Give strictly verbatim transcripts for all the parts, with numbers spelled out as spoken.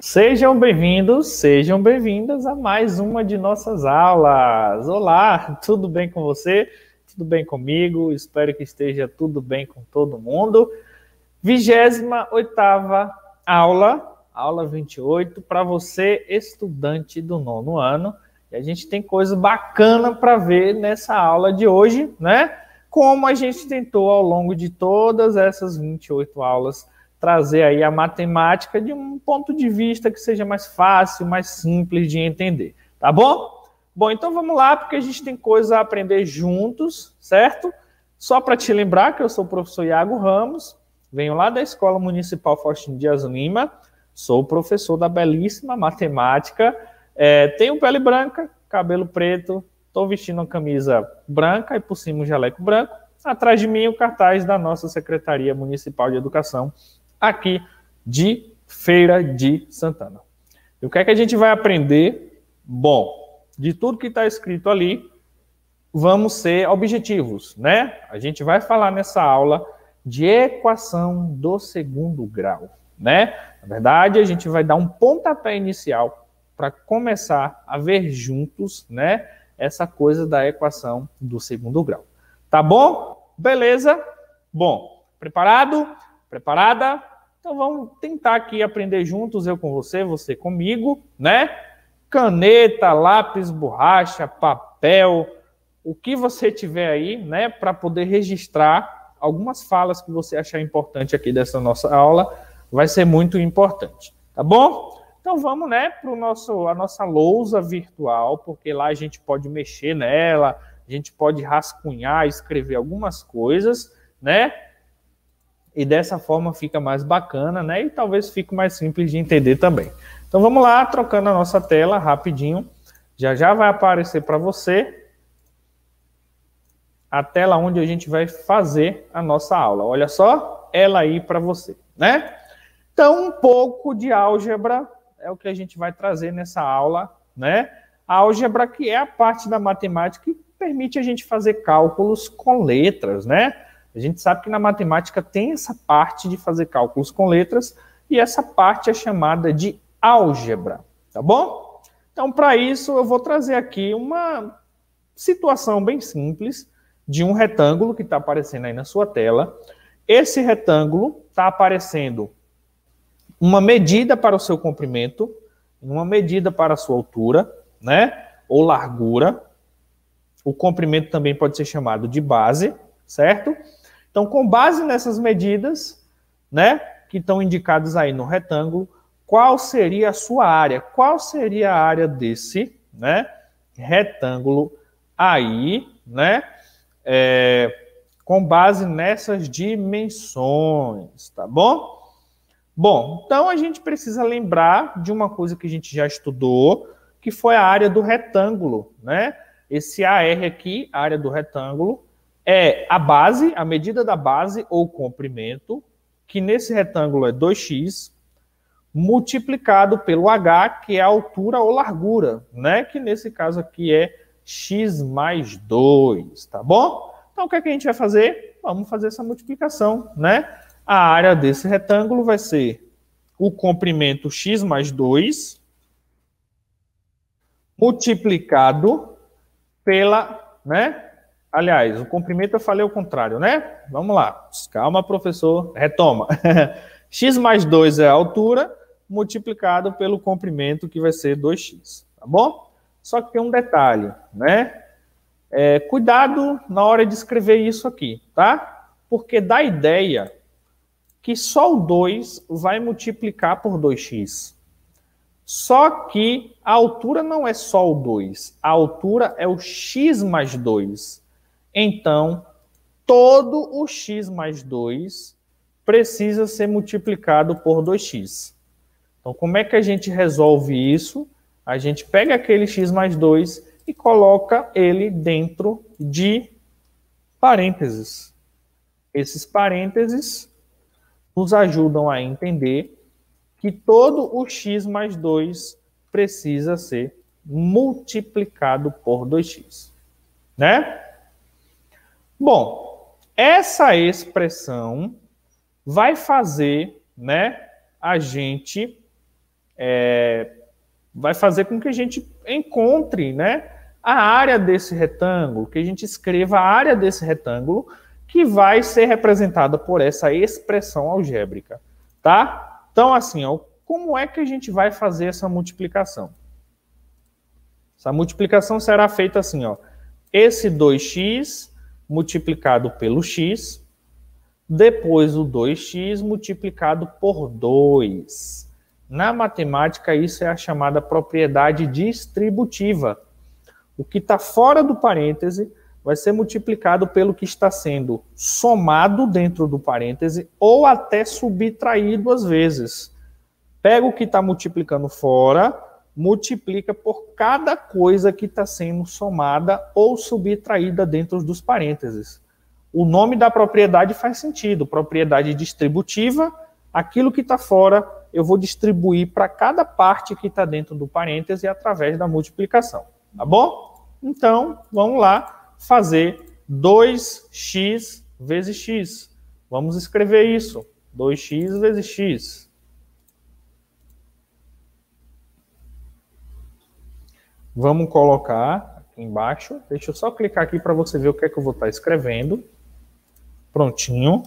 Sejam bem-vindos, sejam bem-vindas a mais uma de nossas aulas. Olá, tudo bem com você? Tudo bem comigo? Espero que esteja tudo bem com todo mundo. vigésima oitava aula, aula vinte e oito, para você, estudante do nono ano. E a gente tem coisa bacana para ver nessa aula de hoje, né? Como a gente tentou ao longo de todas essas vinte e oito aulas trazer aí a matemática de um ponto de vista que seja mais fácil, mais simples de entender, tá bom? Bom, então vamos lá, porque a gente tem coisa a aprender juntos, certo? Só para te lembrar que eu sou o professor Iago Ramos, venho lá da Escola Municipal Faustino Dias Lima, sou professor da belíssima matemática, é, tenho pele branca, cabelo preto, estou vestindo uma camisa branca e por cima um jaleco branco, atrás de mim o cartaz da nossa Secretaria Municipal de Educação, aqui de Feira de Santana. E o que é que a gente vai aprender? Bom, de tudo que está escrito ali, vamos ser objetivos, né? A gente vai falar nessa aula de equação do segundo grau, né? Na verdade, a gente vai dar um pontapé inicial para começar a ver juntos, né, essa coisa da equação do segundo grau. Tá bom? Beleza? Bom, preparado? Preparada? Então vamos tentar aqui aprender juntos, eu com você, você comigo, né? Caneta, lápis, borracha, papel, o que você tiver aí, né, para poder registrar algumas falas que você achar importante aqui dessa nossa aula, vai ser muito importante, tá bom? Então vamos, né, para a nossa lousa virtual, porque lá a gente pode mexer nela, a gente pode rascunhar, escrever algumas coisas, né? E dessa forma fica mais bacana, né? E talvez fique mais simples de entender também. Então vamos lá, trocando a nossa tela rapidinho. Já já vai aparecer para você a tela onde a gente vai fazer a nossa aula. Olha só, ela aí para você, né? Então um pouco de álgebra é o que a gente vai trazer nessa aula, né? A álgebra, que é a parte da matemática que permite a gente fazer cálculos com letras, né? A gente sabe que na matemática tem essa parte de fazer cálculos com letras e essa parte é chamada de álgebra, tá bom? Então, para isso, eu vou trazer aqui uma situação bem simples de um retângulo que está aparecendo aí na sua tela. Esse retângulo está aparecendo uma medida para o seu comprimento, uma medida para a sua altura, né? Ou largura. O comprimento também pode ser chamado de base, certo? Então, com base nessas medidas, né, que estão indicadas aí no retângulo, qual seria a sua área? Qual seria a área desse, né, retângulo aí, né, é, com base nessas dimensões, tá bom? Bom, então a gente precisa lembrar de uma coisa que a gente já estudou, que foi a área do retângulo, né? Esse A R aqui, a área do retângulo, é a base, a medida da base ou comprimento, que nesse retângulo é dois x, multiplicado pelo H, que é a altura ou largura, né? Que nesse caso aqui é x mais dois, tá bom? Então o que é que a gente vai fazer? Vamos fazer essa multiplicação, né? A área desse retângulo vai ser o comprimento x mais dois, multiplicado pela, né? Aliás, o comprimento eu falei o contrário, né? Vamos lá. Calma, professor. Retoma. X mais dois é a altura, multiplicado pelo comprimento, que vai ser dois x. Tá bom? Só que tem um detalhe, né? É, cuidado na hora de escrever isso aqui, tá? Porque dá a ideia que só o dois vai multiplicar por dois x. Só que a altura não é só o dois. A altura é o x mais dois. Então, todo o x mais dois precisa ser multiplicado por dois x. Então, como é que a gente resolve isso? A gente pega aquele x mais dois e coloca ele dentro de parênteses. Esses parênteses nos ajudam a entender que todo o x mais dois precisa ser multiplicado por dois x. Né? Bom, essa expressão vai fazer, né, a gente é, vai fazer com que a gente encontre, né, a área desse retângulo, que a gente escreva a área desse retângulo, que vai ser representada por essa expressão algébrica, tá? Então, assim, ó, como é que a gente vai fazer essa multiplicação? Essa multiplicação será feita assim, ó, esse dois x multiplicado pelo x, depois o dois x multiplicado por dois. Na matemática, isso é a chamada propriedade distributiva. O que está fora do parêntese vai ser multiplicado pelo que está sendo somado dentro do parêntese ou até subtraído às vezes. Pega o que está multiplicando fora, multiplica por cada coisa que está sendo somada ou subtraída dentro dos parênteses. O nome da propriedade faz sentido. Propriedade distributiva, aquilo que está fora, eu vou distribuir para cada parte que está dentro do parêntese através da multiplicação. Tá bom? Então, vamos lá fazer dois x vezes x. Vamos escrever isso. dois x vezes x. Vamos colocar aqui embaixo. Deixa eu só clicar aqui para você ver o que é que eu vou estar escrevendo. Prontinho.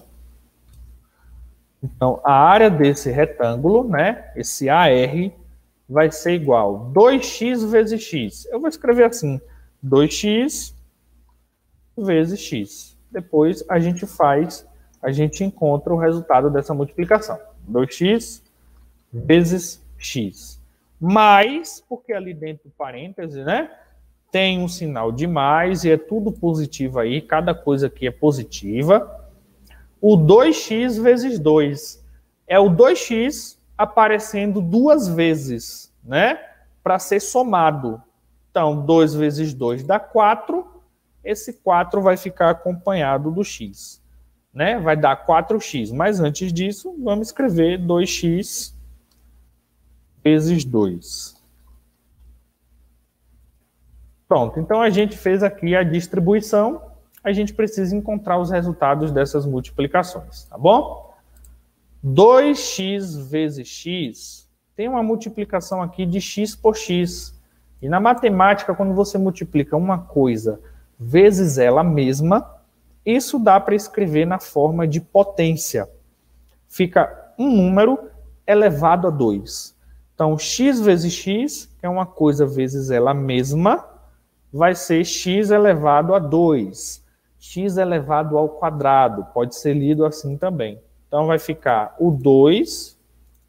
Então, a área desse retângulo, né, esse A R, vai ser igual a dois x vezes x. Eu vou escrever assim, dois x vezes x. Depois a gente faz, a gente encontra o resultado dessa multiplicação. dois x vezes x. Mais, porque ali dentro do parêntese, né, tem um sinal de mais e é tudo positivo aí, cada coisa aqui é positiva. O dois x vezes dois. É o dois x aparecendo duas vezes, né? Para ser somado. Então, dois vezes dois dá quatro. Esse quatro vai ficar acompanhado do x. Né? Vai dar quatro x. Mas antes disso, vamos escrever dois x vezes dois. Pronto. Então, a gente fez aqui a distribuição. A gente precisa encontrar os resultados dessas multiplicações, tá bom? dois x vezes x tem uma multiplicação aqui de x por x. E na matemática, quando você multiplica uma coisa vezes ela mesma, isso dá para escrever na forma de potência. Fica um número elevado a dois. Então, x vezes x, que é uma coisa vezes ela mesma, vai ser x elevado a dois. X elevado ao quadrado, pode ser lido assim também. Então, vai ficar o dois.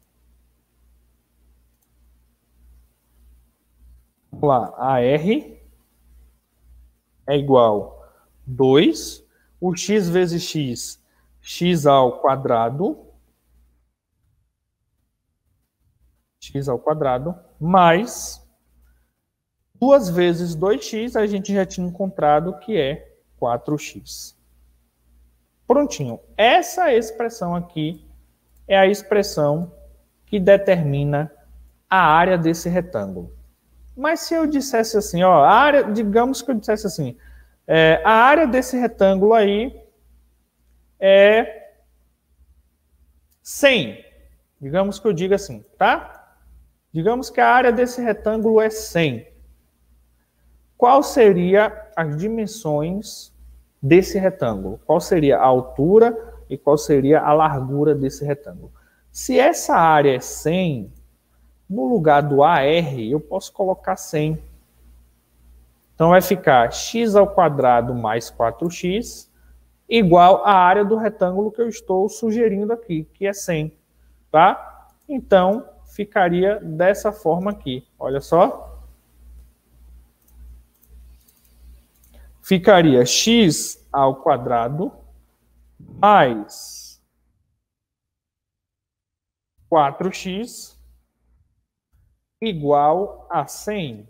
Vamos lá, A R é igual a dois. O x vezes x, x ao quadrado. X ao quadrado, mais duas vezes dois x, a gente já tinha encontrado que é quatro x. Prontinho. Essa expressão aqui é a expressão que determina a área desse retângulo. Mas se eu dissesse assim, ó, a área, digamos que eu dissesse assim, é, a área desse retângulo aí é cem. Digamos que eu diga assim, tá? Digamos que a área desse retângulo é cem. Qual seria as dimensões desse retângulo? Qual seria a altura e qual seria a largura desse retângulo? Se essa área é cem, no lugar do A R, eu posso colocar cem. Então vai ficar x ao quadrado mais quatro x igual à área do retângulo que eu estou sugerindo aqui, que é cem. Tá? Então, ficaria dessa forma aqui. Olha só. Ficaria x ao quadrado mais quatro x igual a cem.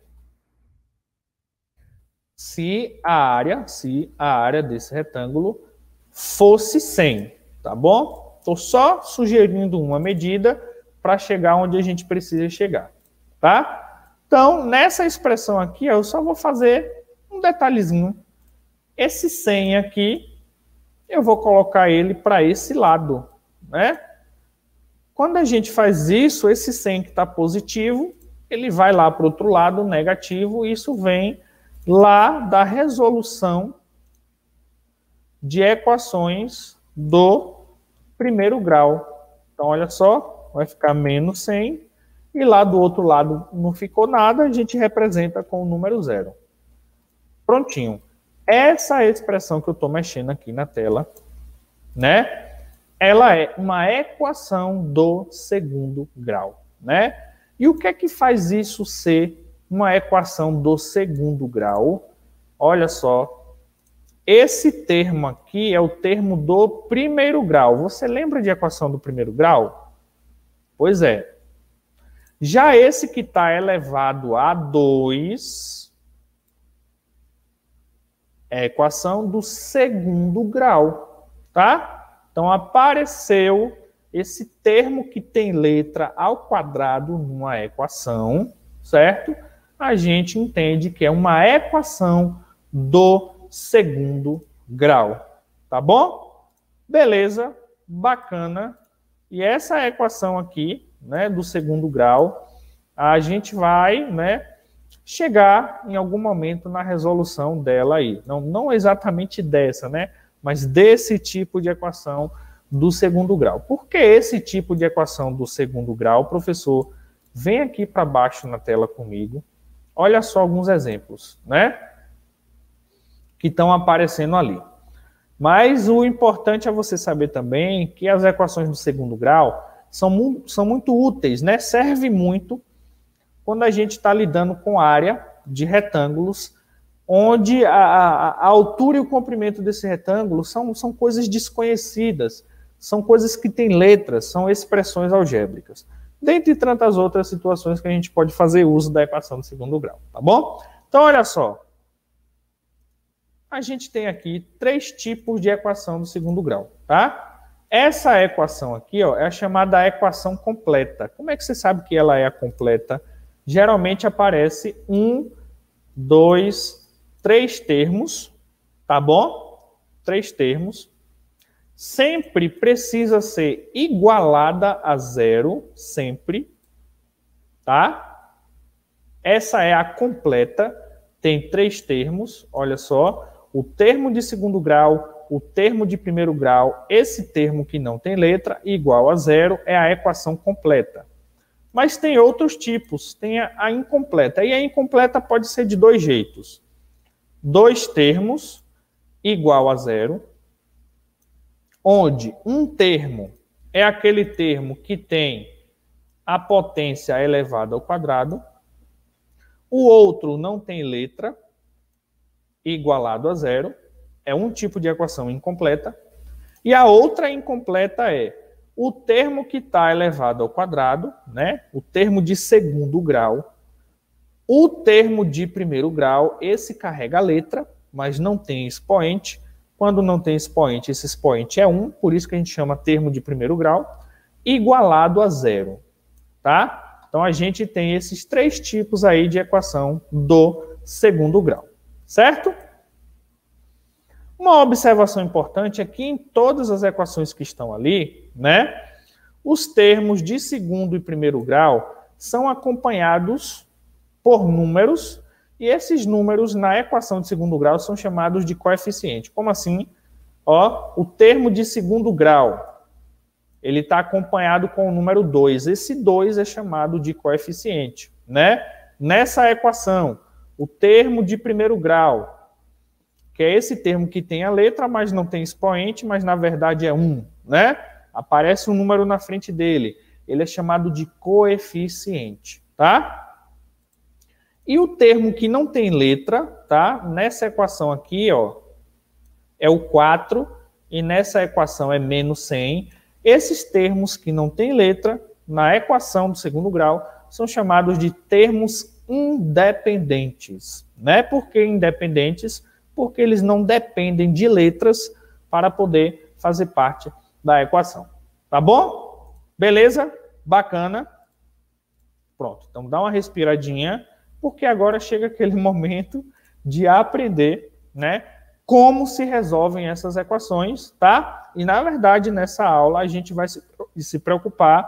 Se a área, se a área desse retângulo fosse cem, tá bom? Estou só sugerindo uma medida para chegar onde a gente precisa chegar, tá? Então, nessa expressão aqui, eu só vou fazer um detalhezinho. Esse cem aqui, eu vou colocar ele para esse lado, né? Quando a gente faz isso, esse cem que está positivo, ele vai lá para o outro lado, negativo, e isso vem lá da resolução de equações do primeiro grau. Então, olha só, vai ficar menos cem, e lá do outro lado não ficou nada, a gente representa com o número zero. Prontinho. Essa expressão que eu estou mexendo aqui na tela, né? Ela é uma equação do segundo grau, né? E o que é que faz isso ser uma equação do segundo grau? Olha só, esse termo aqui é o termo do primeiro grau. Você lembra de equação do primeiro grau? Pois é. Já esse que está elevado a dois é a equação do segundo grau, tá? Então, apareceu esse termo que tem letra ao quadrado numa equação, certo? A gente entende que é uma equação do segundo grau, tá bom? Beleza, bacana. E essa equação aqui, né, do segundo grau, a gente vai, né, chegar em algum momento na resolução dela aí. Não, não exatamente dessa, né, mas desse tipo de equação do segundo grau. Por que esse tipo de equação do segundo grau? Professor, vem aqui para baixo na tela comigo. Olha só alguns exemplos, né, que estão aparecendo ali. Mas o importante é você saber também que as equações do segundo grau são, mu são muito úteis, né? Serve muito quando a gente está lidando com área de retângulos, onde a, a, a altura e o comprimento desse retângulo são, são coisas desconhecidas, são coisas que têm letras, são expressões algébricas. Dentre tantas outras situações que a gente pode fazer uso da equação do segundo grau, tá bom? Então, olha só. A gente tem aqui três tipos de equação do segundo grau, tá? Essa equação aqui, ó, é a chamada equação completa. Como é que você sabe que ela é a completa? Geralmente aparece um, dois, três termos, tá bom? Três termos. Sempre precisa ser igualada a zero, sempre, tá? Essa é a completa, tem três termos, olha só. O termo de segundo grau, o termo de primeiro grau, esse termo que não tem letra, igual a zero, é a equação completa. Mas tem outros tipos, tem a, a incompleta. E a incompleta pode ser de dois jeitos. Dois termos igual a zero, onde um termo é aquele termo que tem a potência elevada ao quadrado, o outro não tem letra, igualado a zero, é um tipo de equação incompleta, e a outra incompleta é o termo que está elevado ao quadrado, né? O termo de segundo grau, o termo de primeiro grau, esse carrega a letra, mas não tem expoente. Quando não tem expoente, esse expoente é um, por isso que a gente chama termo de primeiro grau, igualado a zero, tá? Então a gente tem esses três tipos aí de equação do segundo grau. Certo? Uma observação importante é que em todas as equações que estão ali, né, os termos de segundo e primeiro grau são acompanhados por números, e esses números na equação de segundo grau são chamados de coeficiente. Como assim? Ó, o termo de segundo grau, ele está acompanhado com o número dois. Esse dois é chamado de coeficiente, né? Nessa equação, o termo de primeiro grau, que é esse termo que tem a letra, mas não tem expoente, mas na verdade é um, né? Aparece um número na frente dele. Ele é chamado de coeficiente, tá? E o termo que não tem letra, tá? Nessa equação aqui, ó, é o quatro, e nessa equação é menos cem. Esses termos que não têm letra, na equação do segundo grau, são chamados de termos independentes, né? Por que independentes? Porque eles não dependem de letras para poder fazer parte da equação. Tá bom? Beleza? Bacana? Pronto. Então dá uma respiradinha, porque agora chega aquele momento de aprender, né, como se resolvem essas equações, tá? E na verdade nessa aula a gente vai se preocupar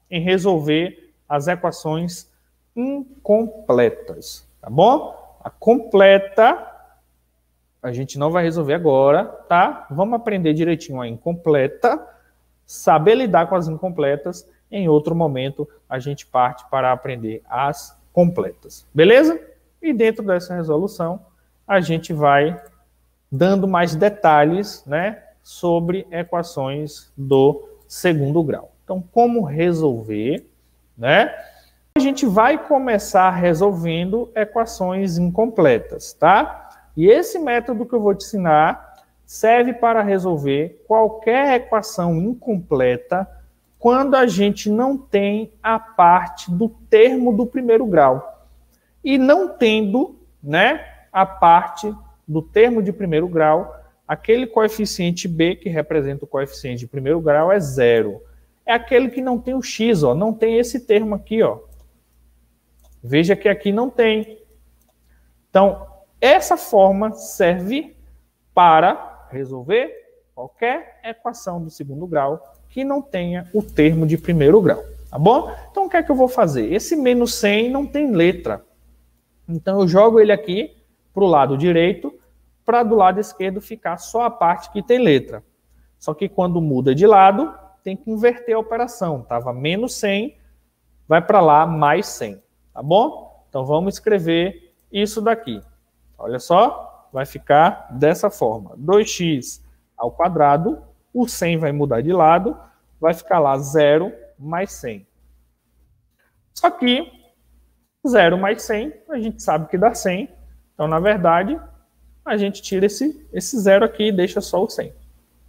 em resolver as equações incompletas, tá bom? A completa a gente não vai resolver agora, tá? Vamos aprender direitinho a incompleta, saber lidar com as incompletas. Em outro momento, a gente parte para aprender as completas, beleza? E dentro dessa resolução, a gente vai dando mais detalhes, né, sobre equações do segundo grau. Então, como resolver, né? A gente vai começar resolvendo equações incompletas, tá? E esse método que eu vou te ensinar serve para resolver qualquer equação incompleta quando a gente não tem a parte do termo do primeiro grau. E não tendo, né, a parte do termo de primeiro grau, aquele coeficiente b, que representa o coeficiente de primeiro grau, é zero. É aquele que não tem o x, ó, não tem esse termo aqui, ó. Veja que aqui não tem. Então, essa forma serve para resolver qualquer equação do segundo grau que não tenha o termo de primeiro grau, tá bom? Então, o que é que eu vou fazer? Esse menos cem não tem letra. Então, eu jogo ele aqui para o lado direito, para do lado esquerdo ficar só a parte que tem letra. Só que quando muda de lado, tem que inverter a operação. Estava menos cem, vai para lá mais cem, tá bom? Então, vamos escrever isso daqui. Olha só, vai ficar dessa forma. dois x ao quadrado, o cem vai mudar de lado, vai ficar lá zero mais cem. Só que zero mais cem, a gente sabe que dá cem. Então, na verdade, a gente tira esse, esse zero aqui e deixa só o cem.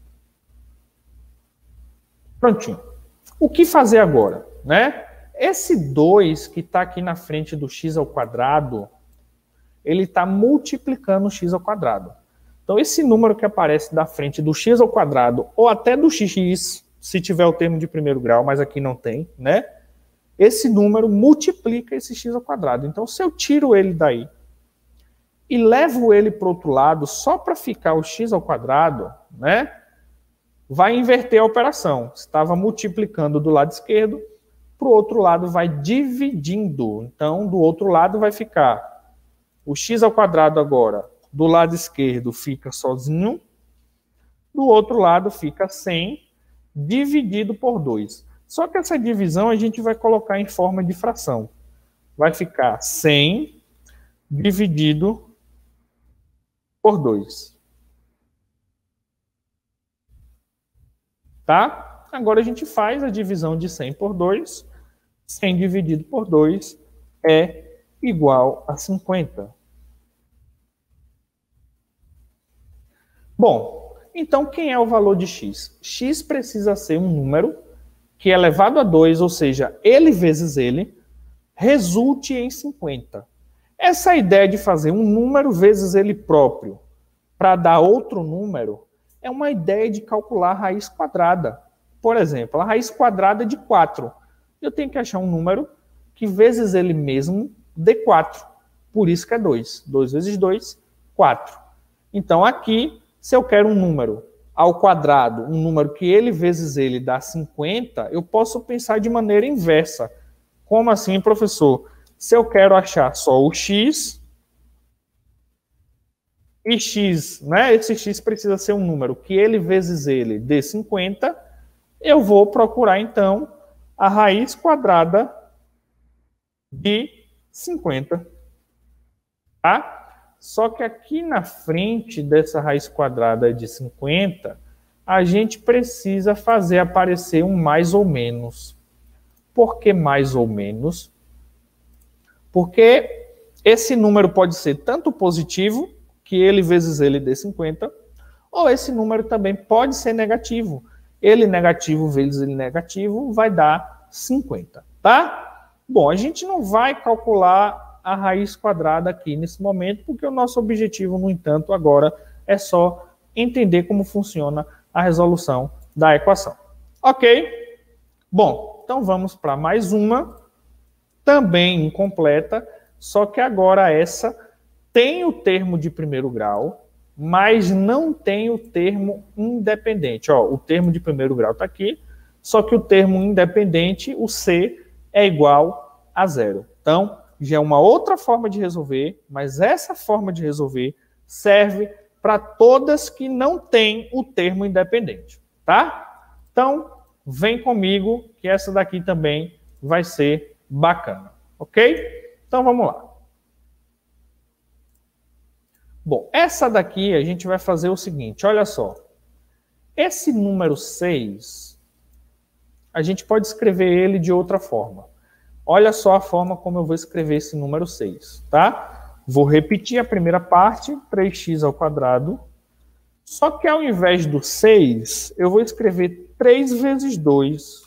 Prontinho. O que fazer agora, né? Esse dois que está aqui na frente do x ao quadrado, ele está multiplicando o x ao quadrado. Então, esse número que aparece da frente do x ao quadrado, ou até do x, se tiver o termo de primeiro grau, mas aqui não tem, né? Esse número multiplica esse x ao quadrado. Então, se eu tiro ele daí e levo ele para o outro lado, só para ficar o x ao quadrado, né? Vai inverter a operação. Estava multiplicando do lado esquerdo, para o outro lado vai dividindo. Então, do outro lado vai ficar o x ao quadrado agora, do lado esquerdo, fica sozinho. Do outro lado fica cem, dividido por dois. Só que essa divisão a gente vai colocar em forma de fração. Vai ficar cem dividido por dois. Tá? Agora a gente faz a divisão de cem por dois. cem dividido por dois é igual a cinquenta. Bom, então quem é o valor de x? X precisa ser um número que é elevado a dois, ou seja, ele vezes ele, resulte em cinquenta. Essa ideia de fazer um número vezes ele próprio para dar outro número é uma ideia de calcular a raiz quadrada. Por exemplo, a raiz quadrada de quatro. Eu tenho que achar um número que vezes ele mesmo dê quatro. Por isso que é dois. dois vezes dois, quatro. Então aqui, se eu quero um número ao quadrado, um número que ele vezes ele dá cinquenta, eu posso pensar de maneira inversa. Como assim, professor? Se eu quero achar só o x, e x, né? Esse x precisa ser um número que ele vezes ele dê cinquenta, eu vou procurar, então, a raiz quadrada de cinquenta. Tá? Só que aqui na frente dessa raiz quadrada de cinquenta, a gente precisa fazer aparecer um mais ou menos. Por que mais ou menos? Porque esse número pode ser tanto positivo, que ele vezes ele dê cinquenta, ou esse número também pode ser negativo. Ele negativo vezes ele negativo vai dar cinquenta, tá? Bom, a gente não vai calcular a raiz quadrada aqui nesse momento, porque o nosso objetivo, no entanto, agora é só entender como funciona a resolução da equação. Ok? Bom, então vamos para mais uma, também incompleta, só que agora essa tem o termo de primeiro grau, mas não tem o termo independente. Ó, o termo de primeiro grau está aqui, só que o termo independente, o C, é igual a zero. Então, já é uma outra forma de resolver, mas essa forma de resolver serve para todas que não têm o termo independente, tá? Então, vem comigo, que essa daqui também vai ser bacana, ok? Então, vamos lá. Bom, essa daqui a gente vai fazer o seguinte, olha só. Esse número seis, a gente pode escrever ele de outra forma. Olha só a forma como eu vou escrever esse número seis, tá? Vou repetir a primeira parte, três x ao quadrado. Só que ao invés do seis, eu vou escrever três vezes dois.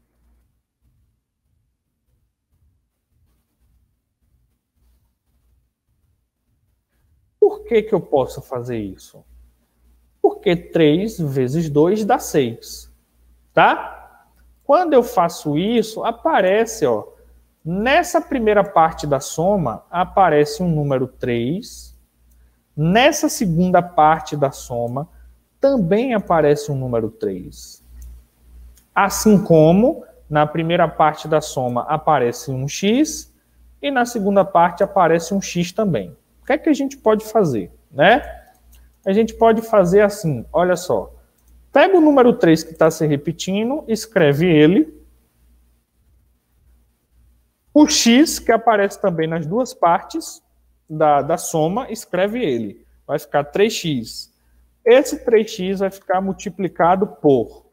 Por que que eu posso fazer isso? Porque três vezes dois dá seis, tá? Quando eu faço isso, aparece, ó, nessa primeira parte da soma, aparece um número três. Nessa segunda parte da soma, também aparece um número três. Assim como, na primeira parte da soma, aparece um x, e na segunda parte aparece um x também. O que é que a gente pode fazer, né? A gente pode fazer assim, olha só. Pega o número três que está se repetindo, escreve ele. O x, que aparece também nas duas partes da, da soma, escreve ele. Vai ficar três x. Esse três x vai ficar multiplicado por...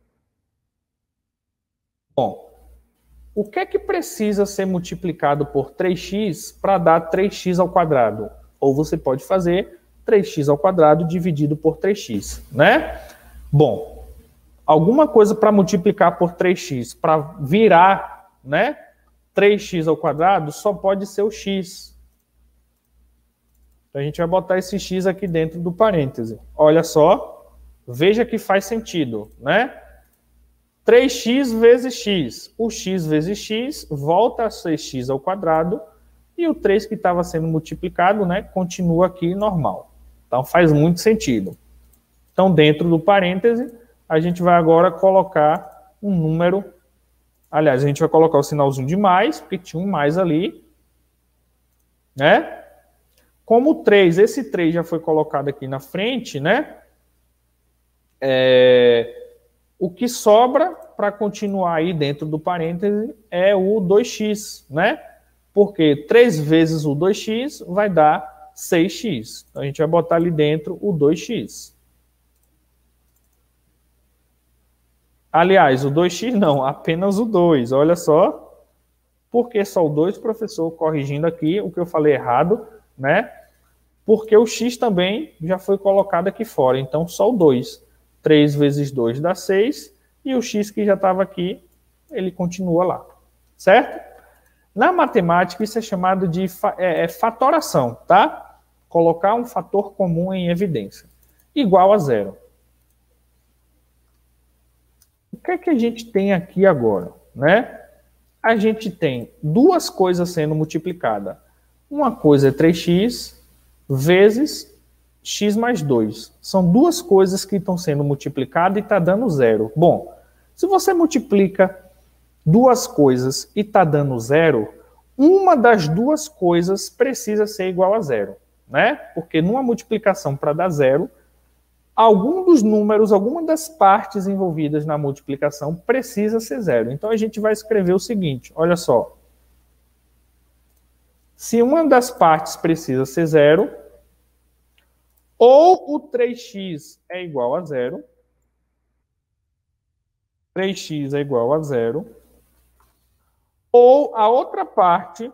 Bom, o que é que precisa ser multiplicado por três x para dar três x ao quadrado? Ou você pode fazer três x ao quadrado dividido por três x, né? Bom, alguma coisa para multiplicar por três x, para virar, né, três x ao quadrado, só pode ser o x. Então a gente vai botar esse x aqui dentro do parêntese. Olha só, veja que faz sentido, né? três x vezes x. O x vezes x volta a ser x ao quadrado e o três que estava sendo multiplicado, né, continua aqui normal. Então faz muito sentido. Então dentro do parêntese, a gente vai agora colocar um número. Aliás, a gente vai colocar o sinalzinho de mais, porque tinha um mais ali, né? Como o três, esse três já foi colocado aqui na frente, né? É... O que sobra para continuar aí dentro do parêntese é o dois x, né? Porque três vezes o dois x vai dar seis x. Então a gente vai botar ali dentro o dois x. Aliás, o dois x não, apenas o dois. Olha só. Por que só o dois, professor? Corrigindo aqui o que eu falei errado, né? Porque o x também já foi colocado aqui fora. Então só o dois. três vezes dois dá seis, e o x que já estava aqui, ele continua lá, certo? Na matemática, isso é chamado de é, é fatoração, tá? Colocar um fator comum em evidência, igual a zero. O que é que a gente tem aqui agora, né? A gente tem duas coisas sendo multiplicadas. Uma coisa é três x vezes x mais dois. São duas coisas que estão sendo multiplicadas e está dando zero. Bom, se você multiplica duas coisas e está dando zero, uma das duas coisas precisa ser igual a zero, né? Porque numa multiplicação para dar zero, algum dos números, alguma das partes envolvidas na multiplicação precisa ser zero. Então a gente vai escrever o seguinte, olha só. Se uma das partes precisa ser zero, ou o três x é igual a zero, três x é igual a zero, ou a outra parte,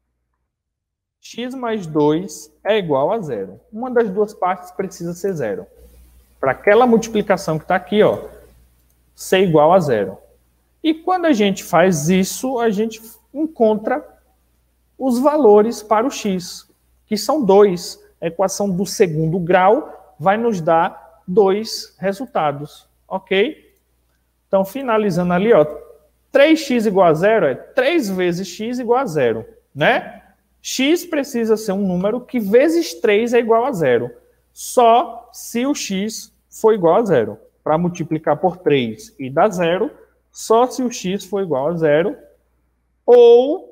x mais dois é igual a zero. Uma das duas partes precisa ser zero. Para aquela multiplicação que está aqui, ó, ser igual a zero. E quando a gente faz isso, a gente encontra os valores para o x, que são dois. A equação do segundo grau vai nos dar dois resultados, ok? Então, finalizando ali, ó, três x igual a zero é três vezes x igual a zero, né? X precisa ser um número que vezes três é igual a zero, só se o x for igual a zero. Para multiplicar por três e dar zero, só se o x for igual a zero, ou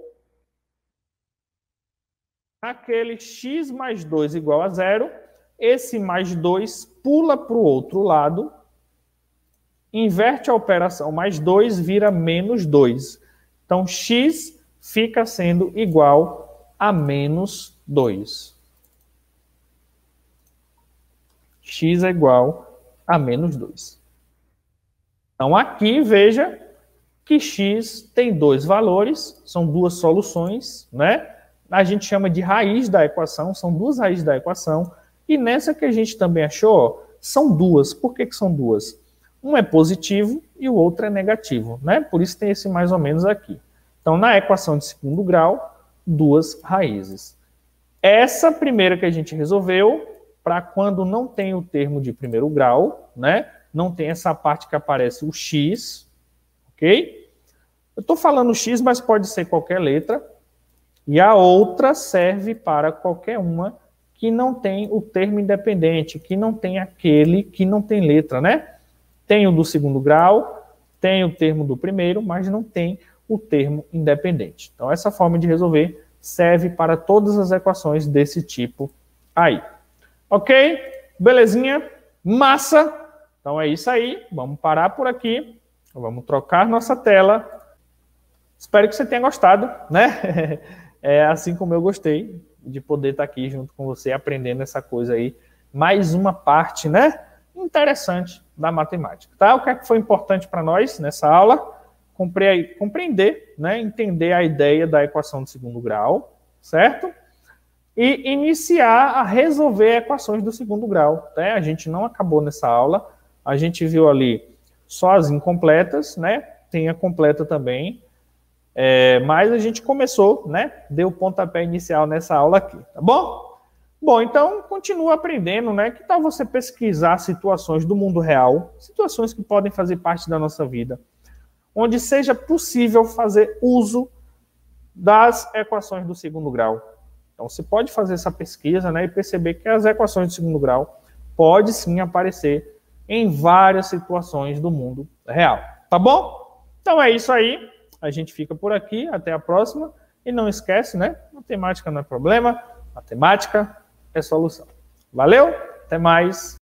aquele x mais dois igual a zero, esse mais dois pula para o outro lado, inverte a operação, mais dois vira menos dois. Então, x fica sendo igual a menos dois. X é igual a menos dois. Então, aqui, veja que x tem dois valores, são duas soluções, né? A gente chama de raiz da equação, são duas raízes da equação, e nessa que a gente também achou, ó, são duas. Por que que são duas? Um é positivo e o outro é negativo, né? Por isso tem esse mais ou menos aqui. Então, na equação de segundo grau, duas raízes. Essa primeira que a gente resolveu, para quando não tem o termo de primeiro grau, né? Não tem essa parte que aparece o x, ok? Eu estou falando x, mas pode ser qualquer letra. E a outra serve para qualquer uma que não tem o termo independente, que não tem aquele que não tem letra, né? Tem o do segundo grau, tem o termo do primeiro, mas não tem o termo independente. Então, essa forma de resolver serve para todas as equações desse tipo aí. Ok? Belezinha? Massa! Então, é isso aí. Vamos parar por aqui. Vamos trocar nossa tela. Espero que você tenha gostado, né? É assim como eu gostei de poder estar aqui junto com você, aprendendo essa coisa aí. Mais uma parte, né? Interessante da matemática, tá? O que é que foi importante para nós nessa aula? Compreender, né? Entender a ideia da equação de segundo grau, certo? E iniciar a resolver equações do segundo grau, né? A gente não acabou nessa aula, a gente viu ali só as incompletas, né? Tem a completa também, é, mas a gente começou, né? Deu o pontapé inicial nessa aula aqui, tá bom? Bom, então, continua aprendendo, né? Que tal você pesquisar situações do mundo real, situações que podem fazer parte da nossa vida, onde seja possível fazer uso das equações do segundo grau. Então, você pode fazer essa pesquisa, né, e perceber que as equações do segundo grau podem sim aparecer em várias situações do mundo real. Tá bom? Então, é isso aí. A gente fica por aqui. Até a próxima. E não esquece, né? Matemática não é problema. Matemática é solução. Valeu? Até mais.